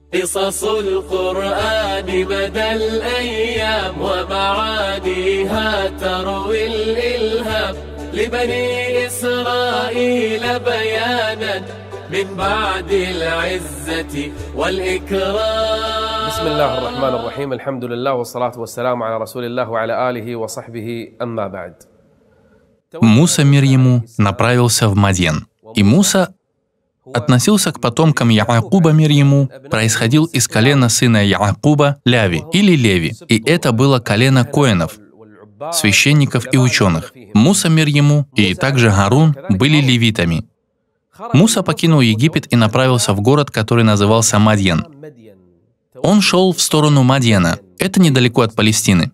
قصص القرآن مدى الأيام ومعانيها تروي الإلهام لبني إسرائيل بيانا من بعد العزة والإكرام. بسم الله الرحمن الرحيم. الحمد لله والصلاة والسلام على رسول الله وعلى آله وصحبه أما بعد. Муса, мир ему, направился в Мадьян. И Муса относился к потомкам Яакуба, мир ему, происходил из колена сына Яакуба Ляви или Леви. И это было колено коэнов, священников и ученых. Муса, мир ему, и также Гарун были левитами. Муса покинул Египет и направился в город, который назывался Мадьян. Он шел в сторону Мадьяна, это недалеко от Палестины.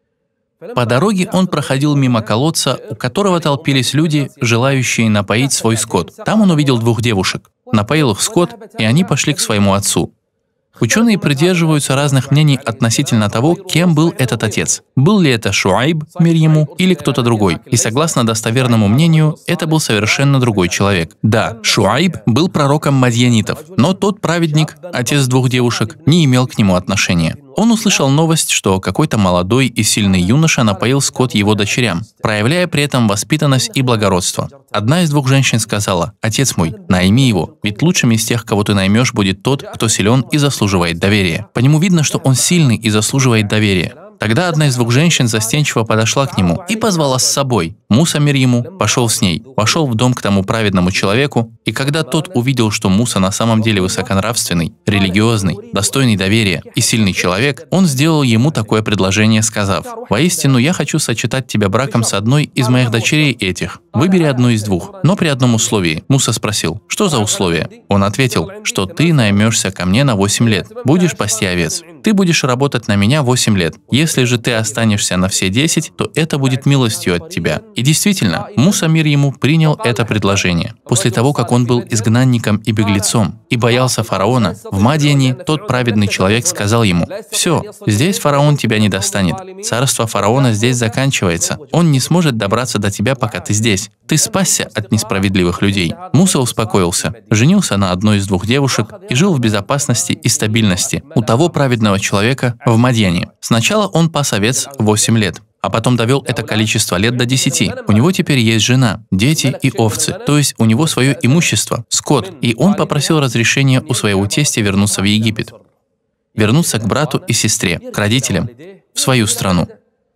По дороге он проходил мимо колодца, у которого толпились люди, желающие напоить свой скот. Там он увидел двух девушек, напоил их скот, и они пошли к своему отцу. Ученые придерживаются разных мнений относительно того, кем был этот отец. Был ли это Шуайб, мир ему, или кто-то другой. И согласно достоверному мнению, это был совершенно другой человек. Да, Шуайб был пророком мадьянитов, но тот праведник, отец двух девушек, не имел к нему отношения. Он услышал новость, что какой-то молодой и сильный юноша напоил скот его дочерям, проявляя при этом воспитанность и благородство. Одна из двух женщин сказала: «Отец мой, найми его, ведь лучшим из тех, кого ты наймешь, будет тот, кто силен и заслуживает доверия». По нему видно, что он сильный и заслуживает доверия. Тогда одна из двух женщин застенчиво подошла к нему и позвала с собой. Муса, мир ему, пошел с ней, вошел в дом к тому праведному человеку, и когда тот увидел, что Муса на самом деле высоконравственный, религиозный, достойный доверия и сильный человек, он сделал ему такое предложение, сказав: «Воистину, я хочу сочетать тебя браком с одной из моих дочерей этих. Выбери одну из двух, но при одном условии». Муса спросил: «Что за условие?» Он ответил, что ты наймешься ко мне на 8 лет, будешь пасти овец. Ты будешь работать на меня 8 лет. Если же ты останешься на все 10, то это будет милостью от тебя». И действительно, Муса, мир ему, принял это предложение. После того, как он был изгнанником и беглецом и боялся фараона, в Мадьяне тот праведный человек сказал ему: «Все, здесь фараон тебя не достанет. Царство фараона здесь заканчивается. Он не сможет добраться до тебя, пока ты здесь. Ты спасся от несправедливых людей». Муса успокоился, женился на одной из двух девушек и жил в безопасности и стабильности у того праведного человека в Мадьяне. Сначала он пас овец 8 лет, а потом довел это количество лет до 10. У него теперь есть жена, дети и овцы, то есть у него свое имущество, скот, и он попросил разрешения у своего тестя вернуться в Египет, вернуться к брату и сестре, к родителям, в свою страну.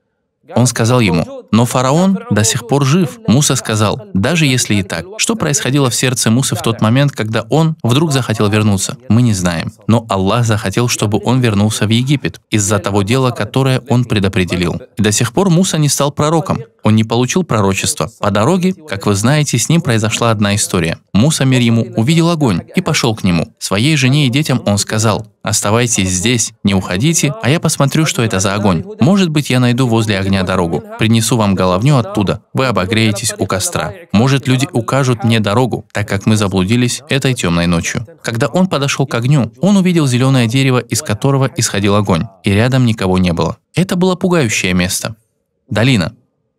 Он сказал ему: «Но фараон до сих пор жив». Муса сказал: «Даже если и так». Что происходило в сердце Мусы в тот момент, когда он вдруг захотел вернуться? Мы не знаем. Но Аллах захотел, чтобы он вернулся в Египет из-за того дела, которое он предопределил. И до сих пор Муса не стал пророком. Он не получил пророчества. По дороге, как вы знаете, с ним произошла одна история. Муса, мир ему, увидел огонь и пошел к нему. Своей жене и детям он сказал: «Оставайтесь здесь, не уходите, а я посмотрю, что это за огонь. Может быть, я найду возле огня дорогу. Принесу вам головню оттуда, вы обогреетесь у костра. Может, люди укажут мне дорогу, так как мы заблудились этой темной ночью». Когда он подошел к огню, он увидел зеленое дерево, из которого исходил огонь, и рядом никого не было. Это было пугающее место. Долина.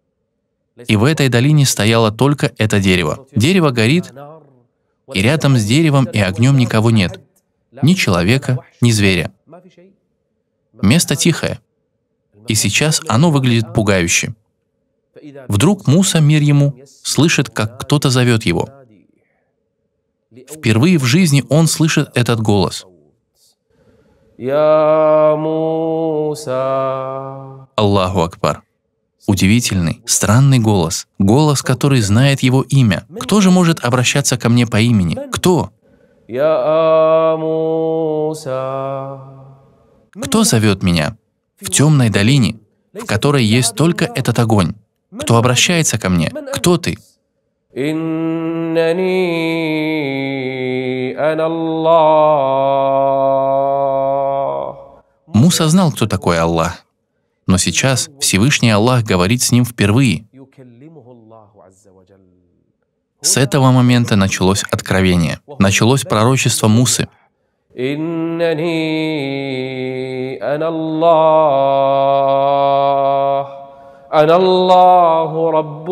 И в этой долине стояло только это дерево. Дерево горит, и рядом с деревом и огнем никого нет. Ни человека, ни зверя. Место тихое. И сейчас оно выглядит пугающе. Вдруг Муса, мир ему, слышит, как кто-то зовет его. Впервые в жизни он слышит этот голос. Я Муса. Аллаху Акбар. Удивительный, странный голос. Голос, который знает его имя. Кто же может обращаться ко мне по имени? Кто? Я Муса. Кто зовет меня в темной долине, в которой есть только этот огонь? Кто обращается ко мне? Кто ты? Муса знал, кто такой Аллах. Но сейчас Всевышний Аллах говорит с ним впервые. С этого момента началось откровение, началось пророчество Мусы.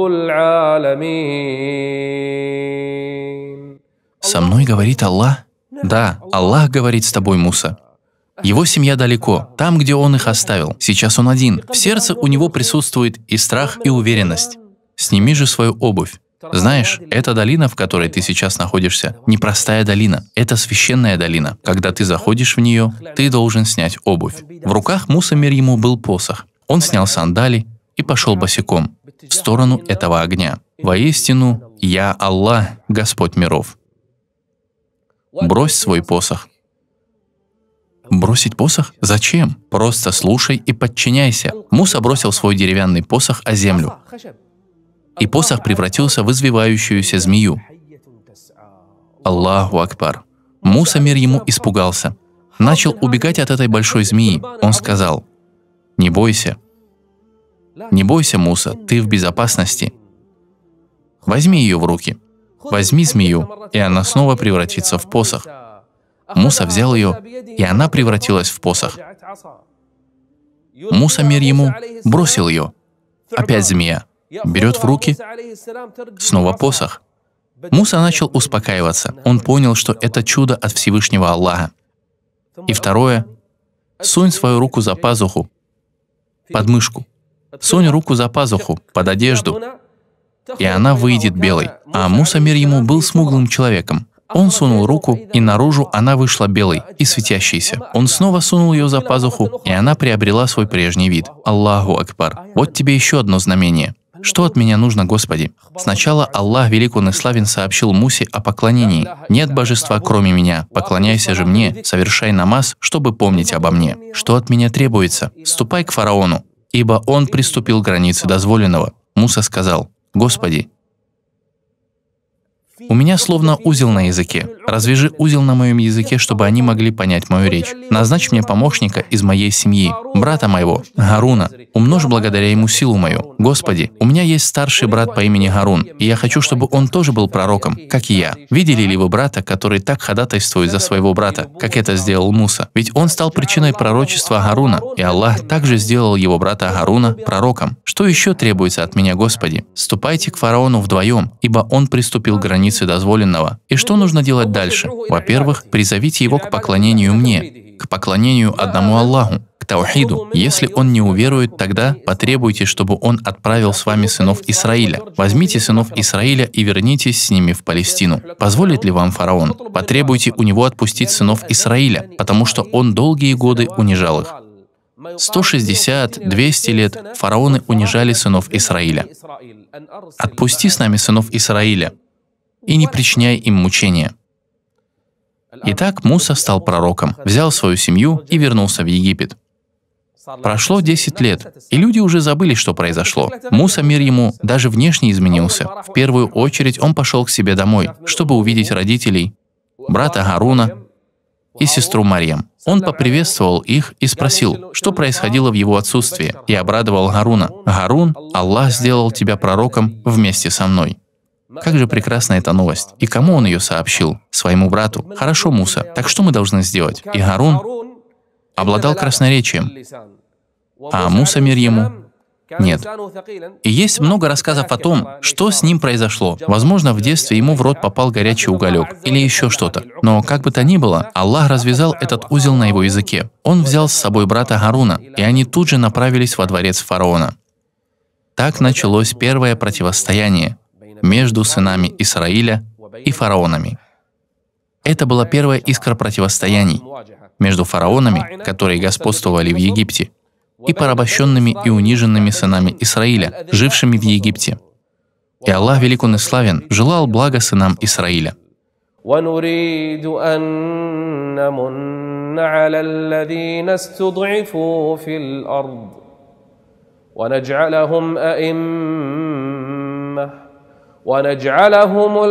Со мной говорит Аллах? Да, Аллах говорит с тобой, Муса. Его семья далеко, там, где он их оставил. Сейчас он один. В сердце у него присутствует и страх, и уверенность. Сними же свою обувь. Знаешь, эта долина, в которой ты сейчас находишься, непростая долина. Это священная долина. Когда ты заходишь в нее, ты должен снять обувь. В руках Муса мир ему был посох. Он снял сандали и пошел босиком в сторону этого огня. Воистину, я Аллах, Господь миров. Брось свой посох. Бросить посох? Зачем? Просто слушай и подчиняйся. Муса бросил свой деревянный посох о землю. И посох превратился в извивающуюся змею. Аллаху Акбар. Муса мир ему испугался. Начал убегать от этой большой змеи. Он сказал: «Не бойся. Не бойся, Муса, ты в безопасности. Возьми ее в руки. Возьми змею, и она снова превратится в посох». Муса взял ее, и она превратилась в посох. Муса мир ему бросил ее. Опять змея. Берет в руки, снова посох. Муса начал успокаиваться. Он понял, что это чудо от Всевышнего Аллаха. И второе. Сунь свою руку за пазуху, под мышку. Сунь руку за пазуху, под одежду, и она выйдет белой. А Муса мир ему был смуглым человеком. Он сунул руку, и наружу она вышла белой и светящейся. Он снова сунул ее за пазуху, и она приобрела свой прежний вид. Аллаху Акбар. Вот тебе еще одно знамение. Что от меня нужно, Господи? Сначала Аллах велик он и славен сообщил Мусе о поклонении. Нет божества, кроме меня. Поклоняйся же мне, совершай намаз, чтобы помнить обо мне. Что от меня требуется? Ступай к фараону, ибо он приступил к границе дозволенного. Муса сказал: Господи, у меня словно узел на языке. Развяжи узел на моем языке, чтобы они могли понять мою речь. Назначь мне помощника из моей семьи, брата моего, Гаруна. Умножь благодаря ему силу мою. Господи, у меня есть старший брат по имени Гарун, и я хочу, чтобы он тоже был пророком, как и я. Видели ли вы брата, который так ходатайствует за своего брата, как это сделал Муса? Ведь он стал причиной пророчества Гаруна, и Аллах также сделал его брата Гаруна пророком. Что еще требуется от меня, Господи? Ступайте к фараону вдвоем, ибо он приступил к границе дозволенного. И что нужно делать дальше? Во-первых, призовите его к поклонению мне, к поклонению одному Аллаху, к таухиду. Если он не уверует, тогда потребуйте, чтобы он отправил с вами сынов Исраиля. Возьмите сынов Исраиля и вернитесь с ними в Палестину. Позволит ли вам фараон? Потребуйте у него отпустить сынов Исраиля, потому что он долгие годы унижал их. 160-200 лет фараоны унижали сынов Исраиля. Отпусти с нами сынов Исраиля и не причиняй им мучения. Итак, Муса стал пророком, взял свою семью и вернулся в Египет. Прошло 10 лет, и люди уже забыли, что произошло. Муса мир ему даже внешне изменился. В первую очередь он пошел к себе домой, чтобы увидеть родителей, брата Гаруна и сестру Марьям. Он поприветствовал их и спросил, что происходило в его отсутствии, и обрадовал Гаруна. «Гарун, Аллах сделал тебя пророком вместе со мной». Как же прекрасна эта новость. И кому он ее сообщил? Своему брату. Хорошо, Муса, так что мы должны сделать? И Гарун обладал красноречием, а Муса мир ему нет. И есть много рассказов о том, что с ним произошло. Возможно, в детстве ему в рот попал горячий уголек или еще что-то. Но как бы то ни было, Аллах развязал этот узел на его языке. Он взял с собой брата Гаруна, и они тут же направились во дворец фараона. Так началось первое противостояние между сынами Исраиля и фараонами. Это была первая искра противостояний между фараонами, которые господствовали в Египте, и порабощенными и униженными сынами Исраиля, жившими в Египте. И Аллах велик он и славен желал блага сынам Исраиля. ونريد أن نمن على الذين استضعفوا في الأرض ونجعلهم أئمة ونجعلهم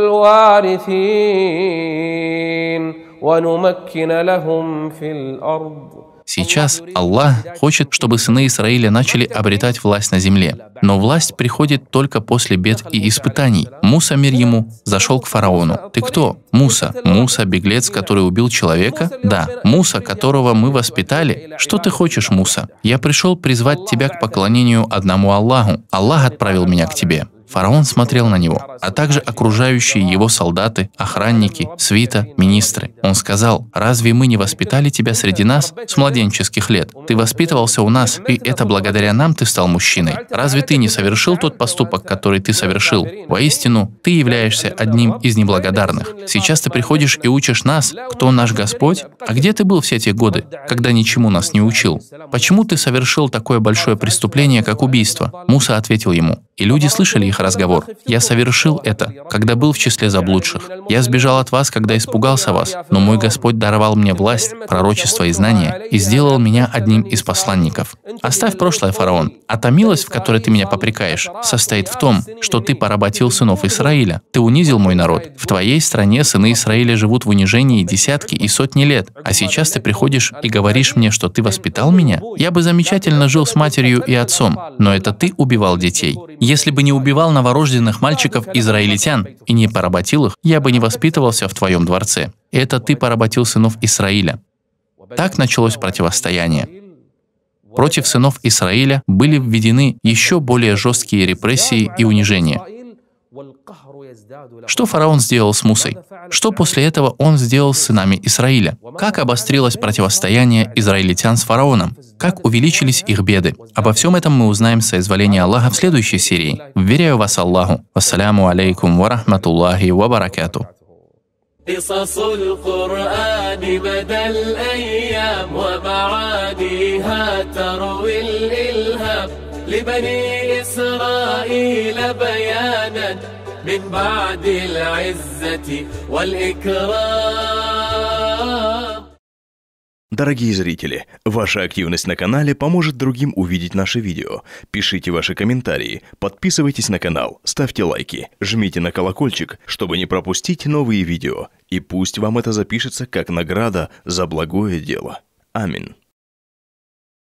الوارثين ونمكن لهم في الأرض. Сейчас Аллах хочет, чтобы сыны Израиля начали обретать власть на земле. Но власть приходит только после бед и испытаний. Муса мир ему зашел к фараону. «Ты кто?» «Муса». «Муса, беглец, который убил человека?» «Да». «Муса, которого мы воспитали?» «Что ты хочешь, Муса?» «Я пришел призвать тебя к поклонению одному Аллаху. Аллах отправил меня к тебе». Фараон смотрел на него, а также окружающие его солдаты, охранники, свита, министры. Он сказал: «Разве мы не воспитали тебя среди нас с младенческих лет? Ты воспитывался у нас, и это благодаря нам ты стал мужчиной. Разве ты не совершил тот поступок, который ты совершил? Воистину, ты являешься одним из неблагодарных. Сейчас ты приходишь и учишь нас, кто наш Господь? А где ты был все эти годы, когда ничему нас не учил? Почему ты совершил такое большое преступление, как убийство?» Муса ответил ему, и люди слышали их разговор: «Я совершил это, когда был в числе заблудших. Я сбежал от вас, когда испугался вас, но мой Господь даровал мне власть, пророчество и знания и сделал меня одним из посланников. Оставь прошлое, фараон, а та милость, в которой ты меня попрекаешь, состоит в том, что ты поработил сынов Израиля. Ты унизил мой народ. В твоей стране сыны Израиля живут в унижении десятки и сотни лет, а сейчас ты приходишь и говоришь мне, что ты воспитал меня? Я бы замечательно жил с матерью и отцом, но это ты убивал детей. Если бы не убивал новорожденных мальчиков-израильтян и не поработил их, я бы не воспитывался в твоем дворце. Это ты поработил сынов Израиля». Так началось противостояние. Против сынов Израиля были введены еще более жесткие репрессии и унижения. Что фараон сделал с Мусой? Что после этого он сделал с сынами Израиля? Как обострилось противостояние израильтян с фараоном? Как увеличились их беды? Обо всем этом мы узнаем с соизволения Аллаха в следующей серии. Вверяю вас Аллаху. Вассаляму алейкум ва рахматуллахи ва баракату. قصص القرآن مدى الأيام ومعانيها تروي الإلهام لبني إسرائيل بيانا من بعد العزة والإكرام. Дорогие зрители, ваша активность на канале поможет другим увидеть наши видео. Пишите ваши комментарии, подписывайтесь на канал, ставьте лайки, жмите на колокольчик, чтобы не пропустить новые видео. И пусть вам это запишется как награда за благое дело. Аминь.